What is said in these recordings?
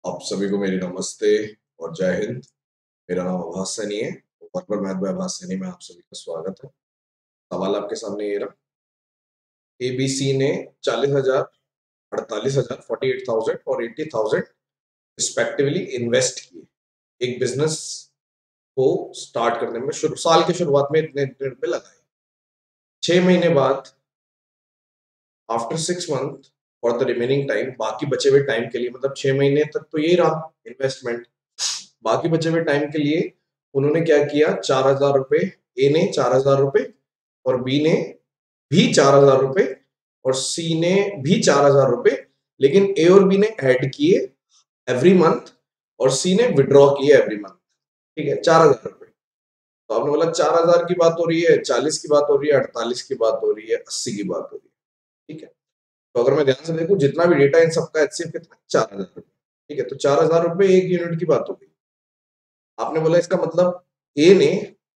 आप सभी को मेरी नमस्ते और जय हिंद। मेरा नाम आभास सैनी है। वर्कर मैथ बाय आभास सैनी में आप सभी का स्वागत है। सवाल आपके सामने ये रहा। एबीसी ने 40,000, 48,000, 48,000 और 80,000 रिस्पेक्टिवली इन्वेस्ट किए एक बिजनेस को स्टार्ट करने में। साल की शुरुआत में इतने इतने रुपए लगाए। 6 महीने बाद after 6 month for the remaining time, बाकी बचे हुए टाइम के लिए, मतलब 6 महीने तक तो यही रहा इन्वेस्टमेंट। बाकी बचे हुए टाइम के लिए उन्होंने क्या किया, 4,000 रुपए, ए ने 4,000 रुपए और बी ने भी 4,000 रुपए और सी ने भी 4,000 रुपए, लेकिन ए और बी ने ऐड किए एवरी मंथ और सी ने विड्रॉ किए एवरी मंथ। ठीक है, 4,000 रुपए। तो आपने बोला 4,000 की बात हो रही है, 40 की बात हो रही है, 48 की बात हो रही है, 80 की बात हो रही है। ठीक है, तो अगर मैं ध्यान से देखूं, जितना भी डेटा इन सबका एचसीएफ कितना, 4,000 रुपए। ठीक है, तो 4,000 रुपए एक यूनिट की बात हो गई। आपने बोला इसका मतलब ए ने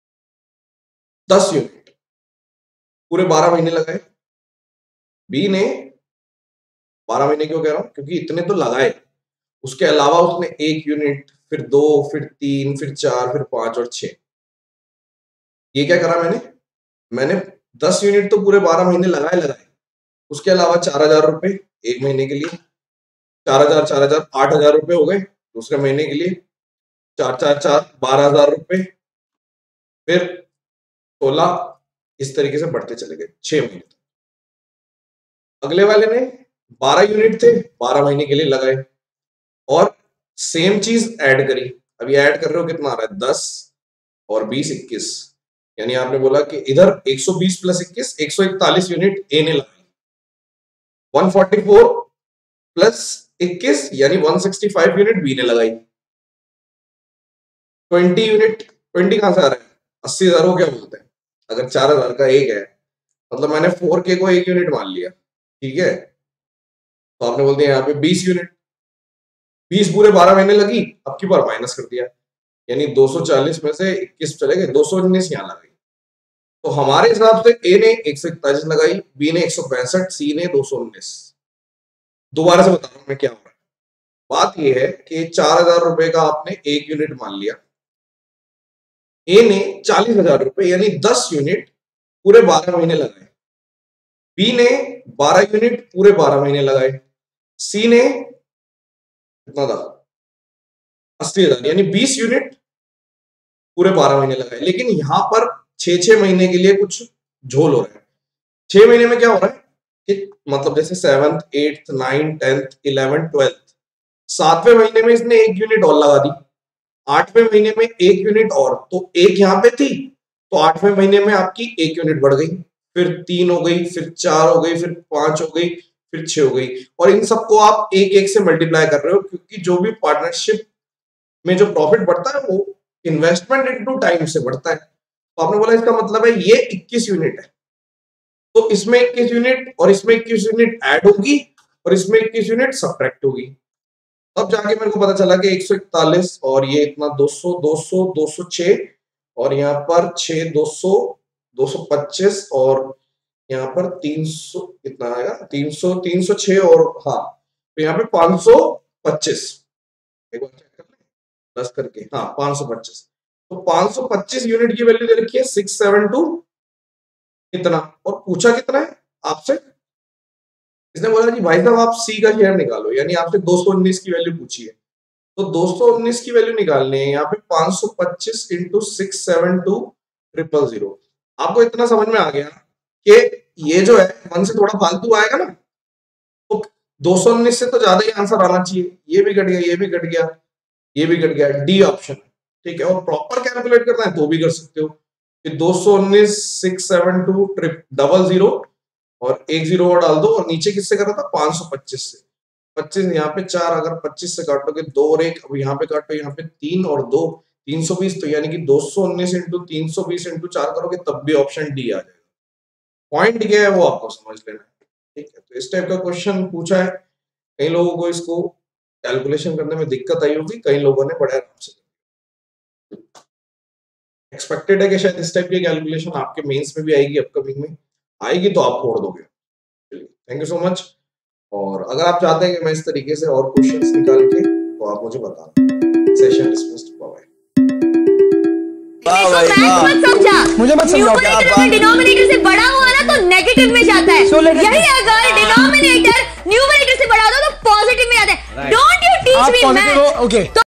10 यूनिट पूरे 12 महीने लगाए, बी ने 12 महीने क्यों कह रहा हूं, क्योंकि इतने तो लगाए, उसके अलावा उसने 1 यूनिट, फिर 2, फिर 3, फिर 4, फिर 5 और 6। ये क्या करा मैंने मैंने 10 यूनिट तो पूरे 12 महीने लगाए लगाए, उसके अलावा 4,000 रुपए एक महीने के लिए, 4,000 4,000 8,000 रुपए हो गए दूसरे महीने के लिए, 4 4 4 12,000 रुपए, फिर 16, इस तरीके से बढ़ते चले गए 6 महीने तक। अगले वाले ने 12 यूनिट थे, 12 महीने के लिए लगाए और सेम चीज ऐड करी। अभी ऐड कर रहे हो, कितना आ रहा है, 10 और 20 21। यानी आपने बोला कि इधर 120 प्लस 21 141 यूनिट ए ने लगाई, 144 प्लस 21 यानी 165 यूनिट बी ने लगाई, 20 यूनिट, 20 कहां से आ रहा है, 80,000 को क्या बोलते हैं, अगर 4,000 का एक है मतलब मैंने 4K को 1 यूनिट मान लिया। ठीक है, तो आपने बोल दिया यहाँ पे 20 यूनिट, 20 पूरे 12 महीने लगी, अब की बार माइनस कर दिया, यानी 240 में से 21 चले गए, 219 यहाँ लगाई। तो हमारे हिसाब से ए ने 141 लगाई, बी ने 165, सी ने 219। दोबारा से बता रहा हूं मैं क्या हो रहा है। बात यह है कि 4,000 रुपए का आपने एक यूनिट मान लिया, ए ने 40,000 रुपए यानी 10 यूनिट पूरे 12 महीने लगाए, बी ने 12 यूनिट पूरे 12 महीने लगाए, सी ने कितना था, 80,000 यानी 20 यूनिट पूरे 12 महीने लगाए। लेकिन यहां पर 6 महीने के लिए कुछ झोल हो रहा है। 6 महीने में क्या हो रहा है कि मतलब जैसे 7th 8th 9th 10th 11th 12th, 7वें महीने में इसने एक यूनिट और लगा दी, 8वें महीने में एक यूनिट और, तो एक यहां पे थी, तो 8वें महीने में आपकी एक यूनिट बढ़ गई, फिर 3 हो गई, फिर 4 हो गई, फिर 5 हो गई, फिर 6 हो गई। और इन सबको आप एक एक से मल्टीप्लाई कर रहे हो, क्योंकि जो भी पार्टनरशिप में जो प्रॉफिट बढ़ता है वो इन्वेस्टमेंट इनटू टाइम से बढ़ता है। तो आपने बोला इसका मतलब है ये 21 यूनिट है, तो इसमें 21 यूनिट और इसमें 21 यूनिट ऐड होगी और इसमें 21 यूनिट सब्ट्रैक्ट होगी। तब जाके मेरे को पता चला कि 141 और ये इतना 200 200 206 और यहाँ पर 6 200 225 और यहाँ पर 300 कितना आएगा, 300 306 और हाँ, तो यहाँ पे 525। एक बार चेक कर ले 10 करके, हाँ 525। तो 525 यूनिट की वैल्यू दे रखी है 672 इतना, और पूछा कितना है आपसे, इसने बोला कि भाई साहब आप सी का शेयर निकालो, यानी आपसे 219 की वैल्यू पूछी है। तो 219 की वैल्यू निकालनी है, यहाँ पे 525 इंटू 672,000। आपको इतना समझ में आ गया कि ये जो है 1 से थोड़ा फालतू आएगा ना, तो 219 से तो ज्यादा ही आंसर आना चाहिए। ये भी कट गया, ये भी कट गया, ये भी कट गया, डी ऑप्शन। ठीक है, और प्रॉपर कैलकुलेट करना है तो भी कर सकते हो कि 219 672,000 और एक जीरो और डाल दो, और नीचे किससे कर रहा था, 525 से। 25 यहाँ पे 4, अगर 25 से काटोगे 2 और 1, अब यहाँ पे काटो, यहाँ पे 3 और 2 320, तो यानी कि 219 इंटू 320 इंटू 4 करोगे तब भी ऑप्शन डी आ जाएगा। पॉइंट क्या है वो आपको समझ लेना है। ठीक है, तो इस टाइप का क्वेश्चन पूछा है, कई लोगों को इसको कैलकुलेशन करने में दिक्कत आई होगी, कई लोगों ने बड़े आराम से एक्सपेक्टेड है कि शायद इस टाइप की कैलकुलेशन आपके मेंस में भी आएगी, अपकमिंग में आएगी, तो आप फोड़ दोगे। Thank you so much. और अगर आप चाहते हैं कि मैं इस तरीके से और क्वेश्चंस निकाल के को आप मुझे बताना। Session dismissed. बाय। मत समझा, मुझे मत समझाओ। न्यूमरेटर में डिनोमिनेटर से बड़ा हुआ ना तो नेगेटिव में जाता है। यही अगर डिनोमिनेटर न्यूमरेटर से बड़ा हो तो पॉजिटिव में आता है। Don't you teach me math.